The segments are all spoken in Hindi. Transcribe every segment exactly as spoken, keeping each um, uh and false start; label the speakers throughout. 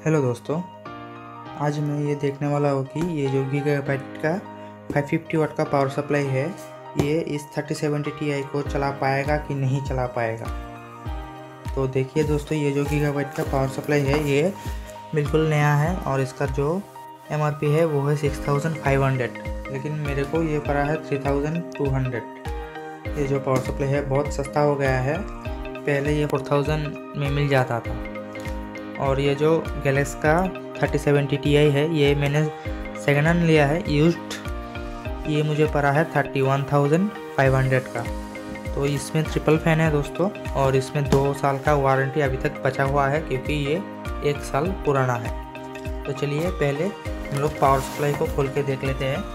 Speaker 1: हेलो दोस्तों, आज मैं ये देखने वाला हूँ कि ये जो गीगाबाइट का फाइव फिफ्टी वाट का पावर सप्लाई है, ये इस थर्टी सेवेंटी टी आई को चला पाएगा कि नहीं चला पाएगा। तो देखिए दोस्तों, ये जो गीगाबाइट का पावर सप्लाई है ये बिल्कुल नया है और इसका जो एम आर पी है वो है सिक्स थाउजेंड फाइव हंड्रेड, लेकिन मेरे को ये पड़ा है थ्री थाउजेंड टू हंड्रेड। ये जो पावर सप्लाई है बहुत सस्ता हो गया है, पहले ये फोर थाउजेंड में मिल जाता था। और ये जो गैलेक्सी का थर्टी सेवेंटी टी आई है ये मैंने सेकेंड हैंड लिया है यूज्ड, ये मुझे पड़ा है thirty one thousand five hundred का। तो इसमें ट्रिपल फैन है दोस्तों, और इसमें दो साल का वारंटी अभी तक बचा हुआ है क्योंकि ये एक साल पुराना है। तो चलिए पहले हम लोग पावर सप्लाई को खोल के देख लेते हैं।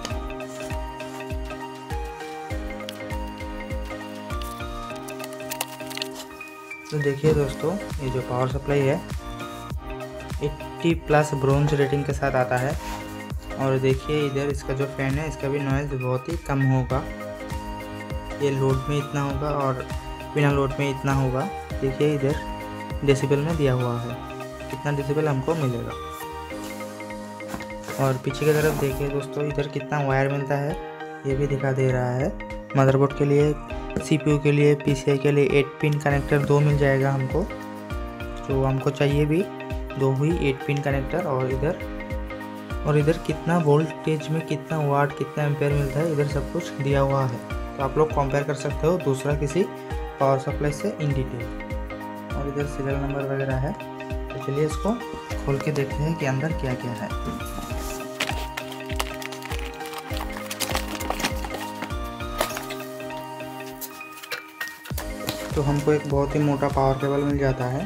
Speaker 1: तो देखिए दोस्तों, ये जो पावर सप्लाई है एट्टी प्लस ब्रोंज रेटिंग के साथ आता है। और देखिए इधर इसका जो फैन है इसका भी नॉइज़ बहुत ही कम होगा, ये लोड में इतना होगा और बिना लोड में इतना होगा। देखिए इधर डेसिबल में दिया हुआ है कितना डेसिबल हमको मिलेगा। और पीछे की तरफ देखिए दोस्तों, इधर कितना वायर मिलता है ये भी दिखा दे रहा है। मदरबोर्ड के लिए, सीपीयू के लिए, पीसीआई के लिए एट पिन कनेक्टर दो मिल जाएगा हमको, जो हमको चाहिए भी दो हुई एट पिन कनेक्टर। और इधर और इधर कितना वोल्टेज में कितना वाट कितना एम्पेयर मिलता है इधर सब कुछ दिया हुआ है। तो आप लोग कंपेयर कर सकते हो दूसरा किसी पावर सप्लाई से इन डिटेल। और इधर सीरियल नंबर वगैरह है। तो चलिए इसको खोल के देखते हैं कि अंदर क्या क्या है। तो हमको एक बहुत ही मोटा पावर केबल मिल जाता है।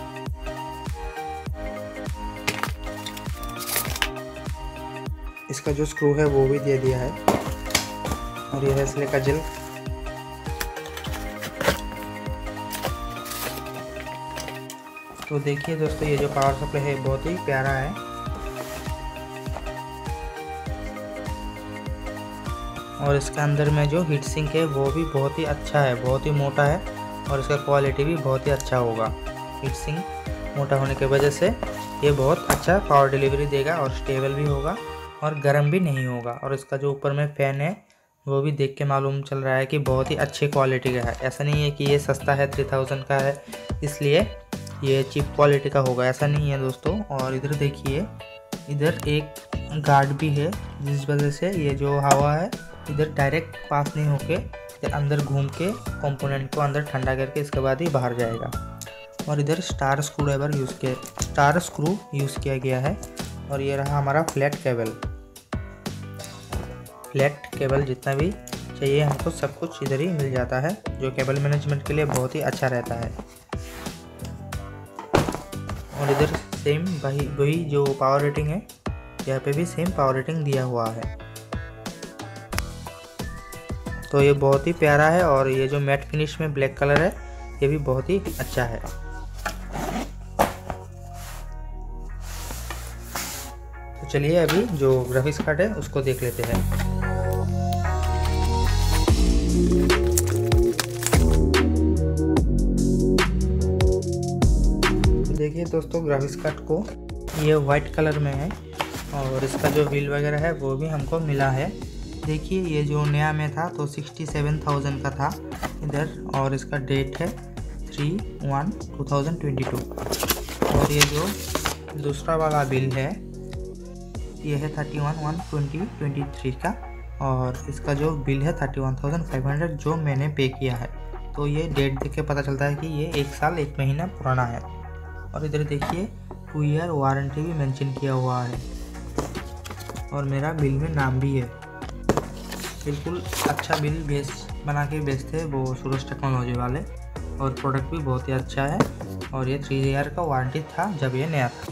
Speaker 1: इसका जो स्क्रू है वो भी दे दिया है। और यह है सिलिका जेल। तो देखिए दोस्तों, ये जो पावर सप्लाई है बहुत ही प्यारा है। और इसके अंदर में जो हीट सिंक है वो भी बहुत ही अच्छा है, बहुत ही मोटा है और इसका क्वालिटी भी बहुत ही अच्छा होगा। हीट सिंक मोटा होने की वजह से ये बहुत अच्छा पावर डिलीवरी देगा और स्टेबल भी होगा और गर्म भी नहीं होगा। और इसका जो ऊपर में फ़ैन है वो भी देख के मालूम चल रहा है कि बहुत ही अच्छी क्वालिटी का है। ऐसा नहीं है कि ये सस्ता है, थ्री थाउजेंड का है इसलिए ये चीप क्वालिटी का होगा, ऐसा नहीं है दोस्तों। और इधर देखिए, इधर एक गार्ड भी है जिस वजह से ये जो हवा है इधर डायरेक्ट पास नहीं होके इधर अंदर घूम के कंपोनेंट को अंदर ठंडा करके इसके बाद ही बाहर जाएगा। और इधर स्टार स्क्रू ड्राइवर यूज़ किया स्टार स्क्रू यूज़ किया गया है। और ये रहा हमारा फ्लैट केबल। फ्लैट केबल जितना भी चाहिए हमको सब कुछ इधर ही मिल जाता है, जो केबल मैनेजमेंट के लिए बहुत ही अच्छा रहता है। और इधर सेम वही वही जो पावर रेटिंग है, यहाँ पे भी सेम पावर रेटिंग दिया हुआ है। तो ये बहुत ही प्यारा है। और ये जो मैट फिनिश में ब्लैक कलर है ये भी बहुत ही अच्छा है। तो चलिए अभी जो ग्राफिक्स कार्ड है उसको देख लेते हैं। देखिए दोस्तों, ग्राफिक्स कार्ड को ये वाइट कलर में है और इसका जो व्हील वगैरह है वो भी हमको मिला है। देखिए ये जो नया में था तो सिक्सटी सेवन थाउजेंड का था इधर, और इसका डेट है three one two thousand twenty two. और ये जो दूसरा वाला बिल है ये है thirty one one twenty twenty three का, और इसका जो बिल है thirty one thousand five hundred जो मैंने पे किया है। तो ये डेट देख के पता चलता है कि ये एक साल एक महीना पुराना है। और इधर देखिए टू ईयर वारंटी भी मेंशन किया हुआ है और मेरा बिल में नाम भी है। बिल्कुल अच्छा बिल बेच बना के बेचते हैं वो सूरज टेक्नोलॉजी वाले, और प्रोडक्ट भी बहुत ही अच्छा है। और ये थ्री ईयर का वारंटी था जब ये नया था।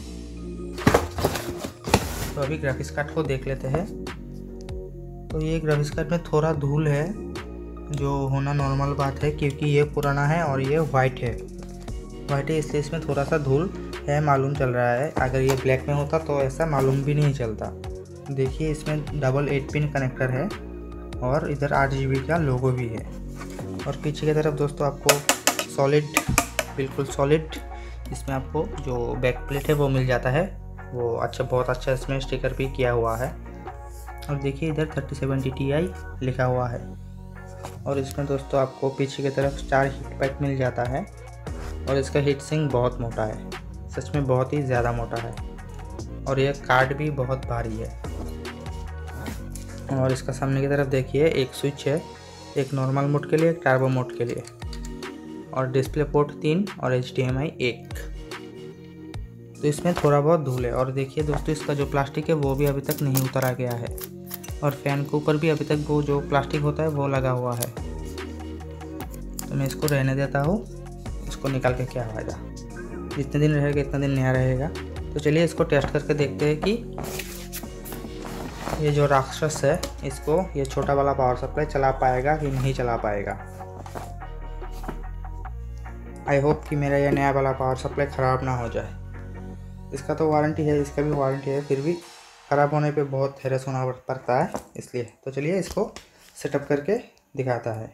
Speaker 1: तो अभी ग्राफिक्स कार्ड को देख लेते हैं। तो ये ग्राफिक्स कार्ड में थोड़ा धूल है, जो होना नॉर्मल बात है क्योंकि ये पुराना है और ये वाइट है वाइट है इसलिए इसमें थोड़ा सा धूल है मालूम चल रहा है। अगर ये ब्लैक में होता तो ऐसा मालूम भी नहीं चलता। देखिए इसमें डबल एट पिन कनेक्टर है और इधर आठ जी बी का लोगो भी है। और पीछे की तरफ दोस्तों आपको सॉलिड, बिल्कुल सॉलिड इसमें आपको जो बैक प्लेट है वो मिल जाता है वो अच्छा, बहुत अच्छा इसमें स्टिकर भी किया हुआ है। और देखिए इधर थर्टी सेवेंटी टी आई लिखा हुआ है। और इसमें दोस्तों आपको पीछे की तरफ चार हीट पैक मिल जाता है। और इसका हीट सिंक बहुत मोटा है, सच में बहुत ही ज़्यादा मोटा है। और यह कार्ड भी बहुत भारी है। और इसका सामने की तरफ देखिए एक स्विच है, एक नॉर्मल मोड के लिए, एक टर्बो मोड के लिए। और डिस्प्ले पोर्ट तीन और एच डी एम आई एक। तो इसमें थोड़ा बहुत धूल है। और देखिए दोस्तों इसका जो प्लास्टिक है वो भी अभी तक नहीं उतरा गया है। और फैन के ऊपर भी अभी तक वो जो प्लास्टिक होता है वो लगा हुआ है। तो मैं इसको रहने देता हूँ, इसको निकाल के क्या फायदा, जितने दिन रहेगा इतना दिन नया रहेगा। तो चलिए इसको टेस्ट करके देखते हैं कि ये जो राक्षस है इसको ये छोटा वाला पावर सप्लाई चला पाएगा कि नहीं चला पाएगा। आई होप कि मेरा यह नया वाला पावर सप्लाई ख़राब ना हो जाए। इसका तो वारंटी है, इसका भी वारंटी है, फिर भी ख़राब होने पे बहुत हैरस होना पड़ता है इसलिए। तो चलिए इसको सेटअप करके दिखाता है।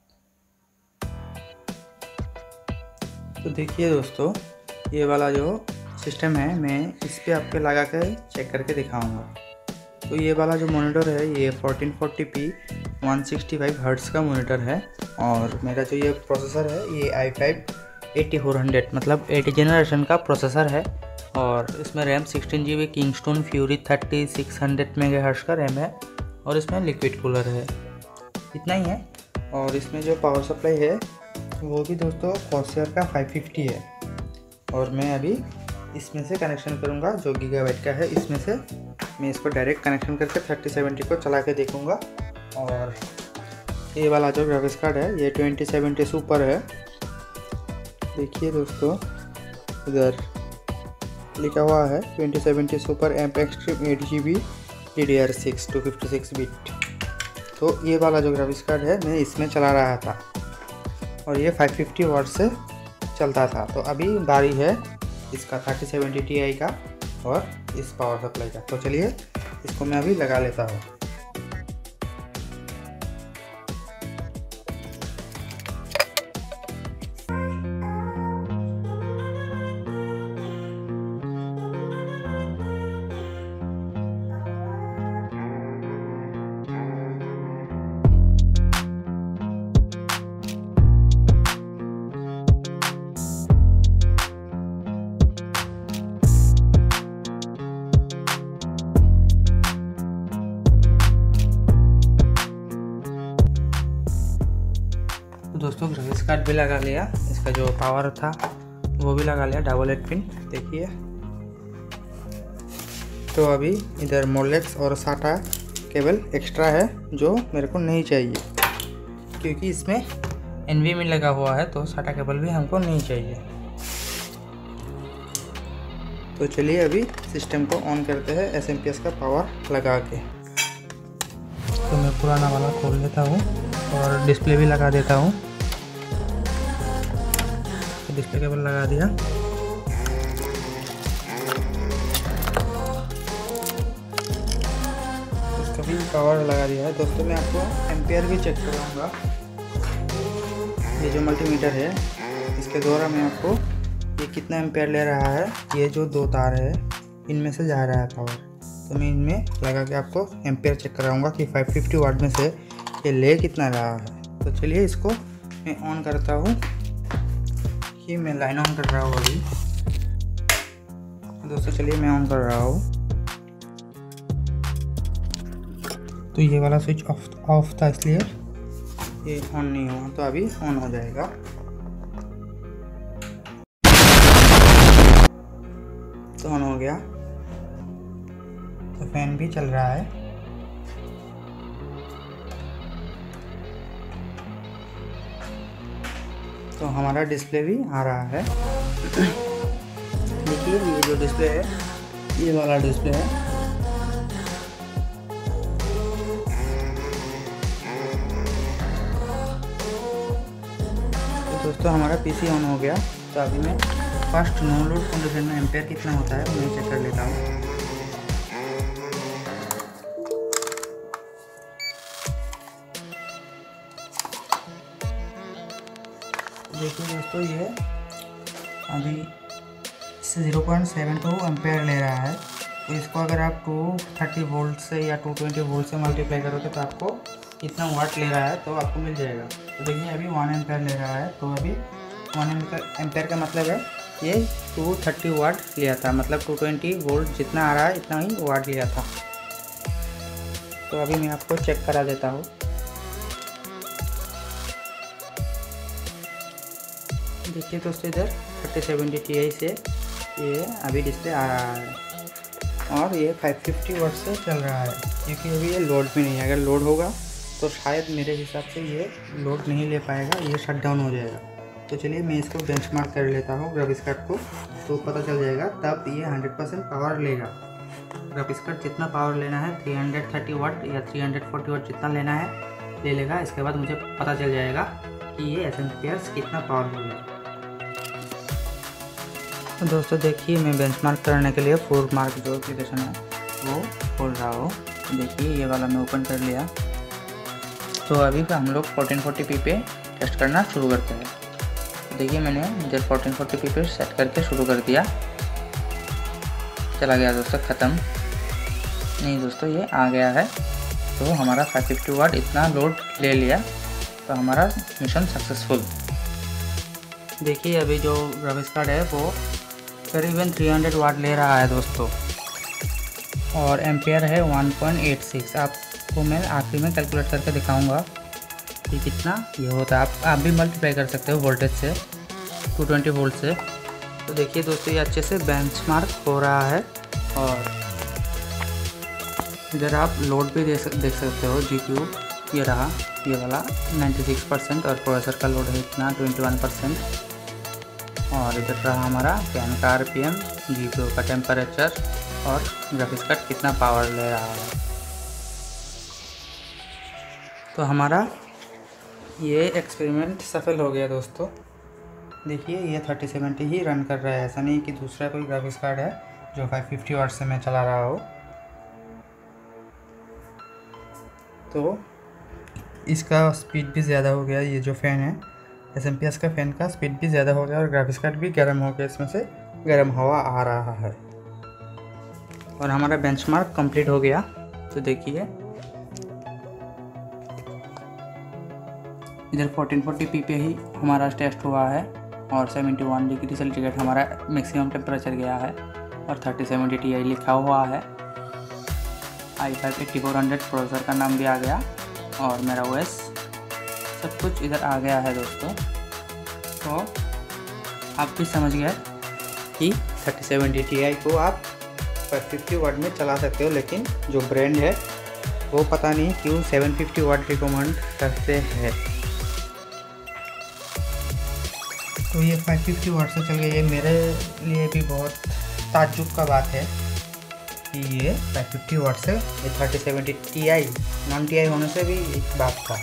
Speaker 1: तो देखिए दोस्तों ये वाला जो सिस्टम है मैं इस पर आपके लगा कर चेक करके दिखाऊंगा। तो ये वाला जो मॉनिटर है ये fourteen forty P one sixty five hertz का मॉनिटर है। और मेरा जो ये प्रोसेसर है ये I five eighty four hundred मतलब एट जनरेशन का प्रोसेसर है। और इसमें RAM sixteen G B Kingston Fury thirty six hundred megahertz का रैम है। और इसमें लिक्विड कूलर है, इतना ही है। और इसमें जो पावर सप्लाई है वो भी दोस्तों कॉर्सर का फाइव फिफ्टी है। और मैं अभी इसमें से कनेक्शन करूँगा, जो गीगाबाइट का है इसमें से मैं इसको डायरेक्ट कनेक्शन करके थर्टी सेवेंटी को चला के देखूँगा। और ये वाला जो ग्राफिक्स कार्ड है ये ट्वेंटी सेवेंटी सुपर है। देखिए दोस्तों इधर लिखा हुआ है twenty seventy super amp extreme eight G B D D R six two fifty six bit. तो ये वाला जो ग्राफिक्स कार्ड है मैं इसमें चला रहा था और ये फाइव फिफ्टी वाट से चलता था। तो अभी बारी है इसका थर्टी सेवेंटी टी आई का और इस पावर सप्लाई का। तो चलिए इसको मैं अभी लगा लेता हूँ। तो दोस्तों ग्राफिक्स कार्ड भी लगा लिया, इसका जो पावर था वो भी लगा लिया, डबल एट पिन देखिए। तो अभी इधर मोलेक्स और साटा केबल एक्स्ट्रा है जो मेरे को नहीं चाहिए, क्योंकि इसमें एनवीएमई लगा हुआ है तो साटा केबल भी हमको नहीं चाहिए। तो चलिए अभी सिस्टम को ऑन करते हैं एस एम पी एस का पावर लगा के। तो मैं पुराना वाला खोल लेता हूँ और डिस्प्ले भी लगा देता हूँ। डिस्प्ले केबल लगा दिया। इसका भी पावर लगा दिया है। दोस्तों मैं आपको एम्पियर भी चेक कराऊंगा। ये जो मल्टीमीटर है इसके द्वारा मैं आपको ये कितना एम्पियर ले रहा है, ये जो दो तार है इनमें से जा रहा है पावर। तो मैं इनमें लगा के आपको एम्पियर चेक कराऊंगा कि फाइव फिफ्टी वाट में से ये ले कितना रहा है। तो चलिए इसको मैं ऑन करता हूँ। ये मैं लाइन ऑन कर रहा हूँ अभी। दोस्तों चलिए मैं ऑन कर रहा हूँ। तो ये वाला स्विच ऑफ ऑफ था इसलिए ये ऑन नहीं हुआ, तो अभी ऑन हो जाएगा। तो ऑन हो गया। तो फैन भी चल रहा है। तो हमारा डिस्प्ले भी आ रहा है। देखिए ये जो डिस्प्ले है ये वाला डिस्प्ले है। तो दोस्तों हमारा पीसी ऑन हो गया। तो अभी मैं फर्स्ट नो लोड कंडीशन में एम्पेयर कितना होता है मैं चेक कर लेता हूँ। देखिए दोस्तों ये अभी zero point seven two ampere ले रहा है। तो इसको अगर आप टू थर्टी वोल्ट से या टू ट्वेंटी वोल्ट से मल्टीप्लाई करोगे तो आपको कितना वाट ले रहा है तो आपको मिल जाएगा। तो देखिए अभी वन एम्पेयर ले रहा है, तो अभी वन एम्पेयर का मतलब है ये टू थर्टी वाट लिया था, मतलब टू ट्वेंटी वोल्ट जितना आ रहा है इतना ही वाट लिया था। तो अभी मैं आपको चेक करा देता हूँ। देखिए दोस्तों इधर थर्टी सेवेंटी टी आई से ये अभी डिस्प्ले आ रहा है और ये फाइव फिफ्टी वाट से चल रहा है, क्योंकि अभी ये लोड भी नहीं है। अगर लोड होगा तो शायद मेरे हिसाब से ये लोड नहीं ले पाएगा, ये शट डाउन हो जाएगा। तो चलिए मैं इसको बेंचमार्क कर लेता हूँ ग्राफिक्स कार्ड को, तो पता चल जाएगा तब ये हंड्रेड परसेंट पावर लेगा। ग्राफिक्स कार्ड जितना पावर लेना है थ्री हंड्रेड थर्टी वाट या थ्री हंड्रेड फोर्टी वाट जितना लेना है ले लेगा। इसके बाद मुझे पता चल जाएगा कि ये एम्पेयर्स कितना पावरफुल है। तो दोस्तों देखिए मैं बेंचमार्क करने के लिए फोर मार्क जो एप्लीकेशन है वो खोल रहा हूँ। देखिए ये वाला मैं ओपन कर लिया। तो अभी हम लोग फोर्टीन फोर्टी पी पे टेस्ट करना शुरू करते हैं। देखिए मैंने इधर फोर्टीन फोर्टी पी पे सेट करके शुरू कर दिया। चला गया दोस्तों, ख़त्म नहीं दोस्तों ये आ गया है। तो हमारा फाइव फिफ्टी वाट इतना लोड ले लिया, तो हमारा मिशन सक्सेसफुल। देखिए अभी जो ग्राफिक्स कार्ड है वो करीबन थ्री हंड्रेड वाट ले रहा है दोस्तों, और एम्पेयर है वन पॉइंट एट सिक्स। आपको मैं आखिरी में कैलकुलेट करके दिखाऊंगा कि कितना ये होता है। आप आप भी मल्टीप्लाई कर सकते हो वोल्टेज से, टू ट्वेंटी वोल्ट से। तो देखिए दोस्तों ये अच्छे से बेंचमार्क हो रहा है। और इधर आप लोड भी देख देख सकते हो। जीपीयू ये रहा, ये वाला नाइन्टी सिक्स परसेंट, और प्रोसेसर का लोड है इतना ट्वेंटी वन परसेंट। और इधर रहा हमारा फैन का आरपीएम, जीपीयू का टेम्परेचर और ग्राफिक्स कार्ड कितना पावर ले रहा है। तो हमारा ये एक्सपेरिमेंट सफल हो गया दोस्तों। देखिए ये थर्टी सेवेंटी ही रन कर रहा है, ऐसा नहीं कि दूसरा कोई ग्राफिक्स कार्ड है जो फाइव फिफ्टी वाट से मैं चला रहा हो। तो इसका स्पीड भी ज़्यादा हो गया। ये जो फ़ैन है एस एम पी एस का फ़ैन का स्पीड भी ज़्यादा हो गया, और ग्राफिक्स कार्ड भी गर्म हो गया, इसमें से गर्म हवा आ रहा है। और हमारा बेंचमार्क कंप्लीट हो गया। तो देखिए इधर फोर्टीन फोर्टी पी पे ही हमारा टेस्ट हुआ है, और सेवेंटी वन डिग्री सेंटीग्रेड हमारा मैक्सिमम टेम्परेचर गया है, और थर्टी सेवेंटी टी आई लिखा हुआ है। I five eighty four hundred processor का नाम भी आ गया, और मेरा ओएस सब कुछ इधर आ गया है दोस्तों। तो आप भी समझ गए कि थर्टी सेवेंटी टी आई को आप फाइव फिफ्टी वाट में चला सकते हो, लेकिन जो ब्रांड है वो पता नहीं क्यों सेवन फिफ्टी वाट रिकमेंड करते हैं। तो ये फाइव फिफ्टी वाट से चल गया। ये मेरे लिए भी बहुत ताज्जुब का बात है कि ये फाइव फिफ्टी वाट से ये thirty seventy T I non T I होने से भी एक बात था।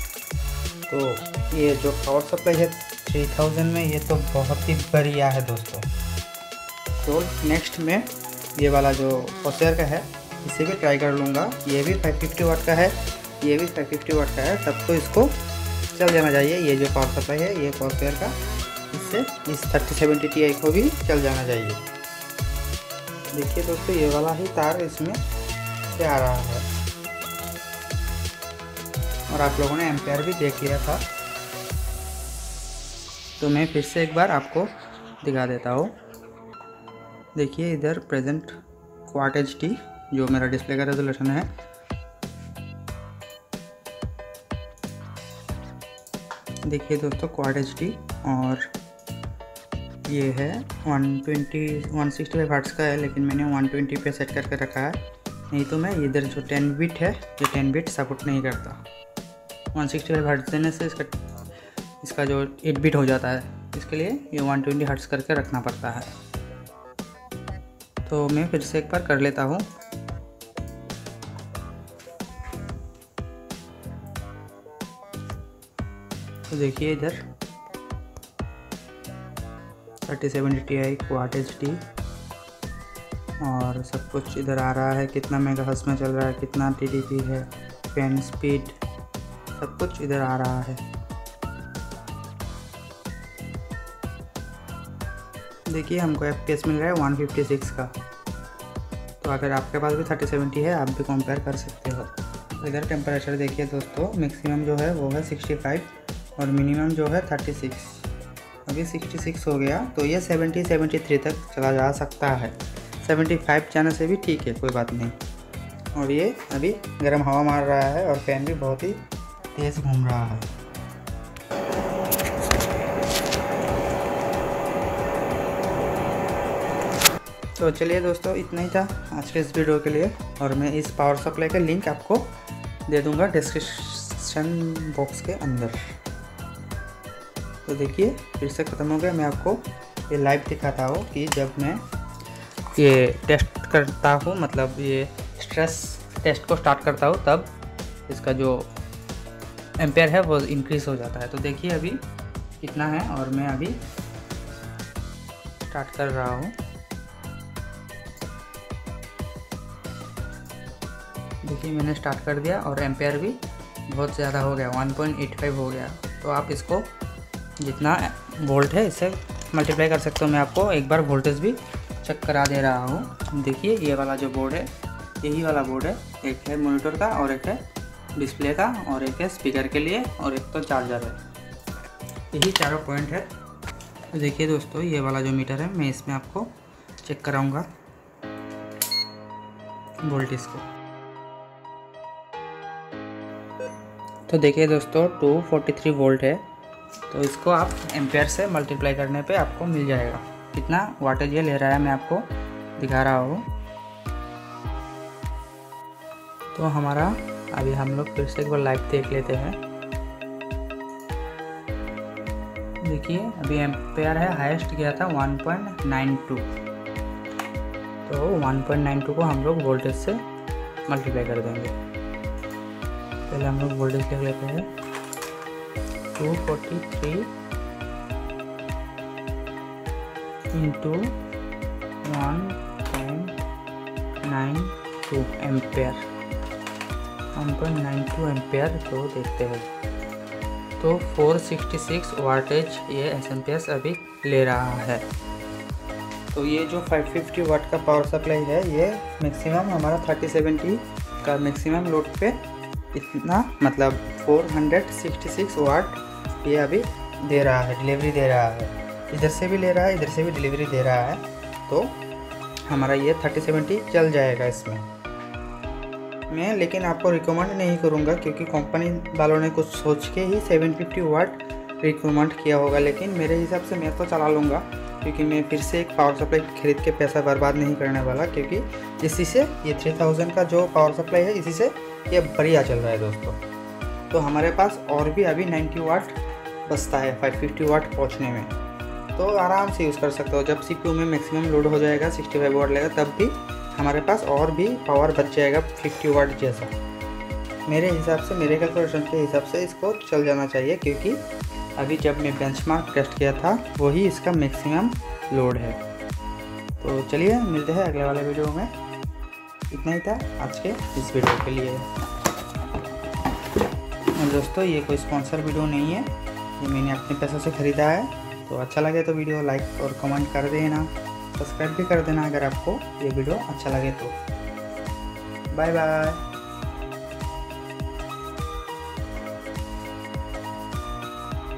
Speaker 1: तो ये जो पावर सप्लाई है थ्री थाउजेंड में, ये तो बहुत ही बढ़िया है दोस्तों। तो नेक्स्ट में ये वाला जो प्रोसेसर का है इसे भी ट्राई कर लूँगा। ये भी फाइव फिफ्टी वाट का है, ये भी फाइव फिफ्टी वाट का है, तब तो इसको चल जाना चाहिए। ये जो पावर सप्लाई है ये प्रोसेसर का, इससे इस थर्टी सेवेंटी टी आई को भी चल जाना चाहिए। देखिए दोस्तों ये वाला ही तार इसमें से आ रहा है, और आप लोगों ने एम्पेयर भी देख लिया था। तो मैं फिर से एक बार आपको दिखा देता हूँ। देखिए इधर प्रेजेंट क्वाड एच डी जो मेरा डिस्प्ले का रेजोल्यूशन है, देखिए दोस्तों क्वाड एच डी, और ये है one twenty one sixty five hertz का है, लेकिन मैंने वन ट्वेंटी पे सेट करके रखा है। नहीं तो मैं इधर जो टेन बिट है ये टेन बिट सपोर्ट नहीं करता। वन सिक्सटी फाइव हर्ट्ज़ देने से इसका इसका जो एट बिट हो जाता है, इसके लिए ये वन ट्वेंटी हर्ट्ज़ करके रखना पड़ता है। तो मैं फिर से एक बार कर लेता हूँ। तो देखिए इधर thirty seventy T I quad H D, और सब कुछ इधर आ रहा है, कितना मेगाहर्ट्ज़ में चल रहा है, कितना टी डी पी है, फैन स्पीड, सब कुछ इधर आ रहा है। देखिए हमको एफ पी एस मिल रहा है वन फिफ्टी सिक्स का। तो अगर आपके पास भी थर्टी सेवेंटी है आप भी कंपेयर कर सकते हो। तो इधर टेम्परेचर देखिए दोस्तों, मैक्सिमम जो है वो है सिक्सटी फाइव और मिनिमम जो है थर्टी सिक्स। अभी सिक्सटी सिक्स हो गया, तो ये सेवेंटी सेवेंटी थ्री तक चला जा सकता है। सेवेंटी फाइव जाने से भी ठीक है, कोई बात नहीं। और ये अभी गर्म हवा मार रहा है और फैन भी बहुत ही तेज़ घूम रहा है। तो चलिए दोस्तों, इतना ही था आज के इस वीडियो के लिए। और मैं इस पावर सप्लाई का लिंक आपको दे दूंगा डिस्क्रिप्शन बॉक्स के अंदर। तो देखिए फिर से ख़त्म हो गया। मैं आपको ये लाइव दिखाता हूँ कि जब मैं ये टेस्ट करता हूँ, मतलब ये स्ट्रेस टेस्ट को स्टार्ट करता हूँ, तब इसका जो एम्पेयर है वो इंक्रीज़ हो जाता है। तो देखिए अभी कितना है और मैं अभी स्टार्ट कर रहा हूँ। देखिए मैंने स्टार्ट कर दिया और एम्पेयर भी बहुत ज़्यादा हो गया, वन पॉइंट एट फाइव हो गया। तो आप इसको जितना वोल्ट है इससे मल्टीप्लाई कर सकते हो। मैं आपको एक बार वोल्टेज भी चेक करा दे रहा हूँ। देखिए ये वाला जो बोर्ड है, यही वाला बोर्ड है। एक है मॉनिटर का और एक है डिस्प्ले का और एक है स्पीकर के लिए और एक तो चार्जर है। यही चारों पॉइंट है। तो देखिए दोस्तों, ये वाला जो मीटर है मैं इसमें आपको चेक कराऊँगा वोल्टेज को। तो देखिए दोस्तों टू फोर्टी थ्री वोल्ट है। तो इसको आप एम्पेयर से मल्टीप्लाई करने पे आपको मिल जाएगा कितना वाटेज ये ले रहा है। मैं आपको दिखा रहा हूँ। तो हमारा अभी हम लोग फिर से एक बार लाइव देख लेते हैं। देखिए अभी एम्पेयर है, हाईएस्ट गया था वन पॉइंट नाइन टू। तो वन पॉइंट नाइन टू को हम लोग वोल्टेज से मल्टीप्लाई कर देंगे। पहले हम लोग वोल्टेज लिख लेते हैं two forty three into one point nine two ampere, one point nine two ampere. तो देखते हैं, तो फोर सिक्सटी सिक्स वाटेज ये एस एम पी एस अभी ले रहा है। तो ये जो फाइव फिफ्टी वाट का पावर सप्लाई है, ये मैक्सिमम हमारा थर्टी सेवेंटी का मैक्सिमम लोड पे इतना, मतलब फोर सिक्सटी सिक्स वाट ये अभी दे रहा है, डिलीवरी दे रहा है। इधर से भी ले रहा है, इधर से भी डिलीवरी दे रहा है। तो हमारा ये थर्टी सेवेंटी चल जाएगा इसमें। मैं लेकिन आपको रिकमेंड नहीं करूँगा क्योंकि कंपनी वालों ने कुछ सोच के ही सेवन फिफ्टी वाट रिकमेंड किया होगा। लेकिन मेरे हिसाब से मैं तो चला लूँगा क्योंकि मैं फिर से एक पावर सप्लाई खरीद के पैसा बर्बाद नहीं करने वाला। क्योंकि इसी से ये थ्री थाउजेंड का जो पावर सप्लाई है, इसी से ये बढ़िया चल रहा है दोस्तों। तो हमारे पास और भी अभी नाइन्टी वाट बचता है फाइव फिफ्टी वाट पहुंचने में। तो आराम से यूज़ कर सकते हो। जब सीपीयू में मैक्सिमम लोड हो जाएगा सिक्सटी फाइव वाट लेगा, तब भी हमारे पास और भी पावर बच जाएगा फिफ्टी वाट जैसा। मेरे हिसाब से, मेरे कैलकुलेशन के हिसाब से इसको चल जाना चाहिए। क्योंकि अभी जब मैं बेंचमार्क टेस्ट किया था वही इसका मैक्सिमम लोड है। तो चलिए मिलते हैं अगले वाले वीडियो में। इतना ही था आज के इस वीडियो के लिए। और दोस्तों ये कोई स्पॉन्सर वीडियो नहीं है, ये मैंने अपने पैसों से ख़रीदा है। तो अच्छा लगे तो वीडियो लाइक और कमेंट कर देना, सब्सक्राइब भी कर देना अगर आपको ये वीडियो अच्छा लगे तो। Bye bye.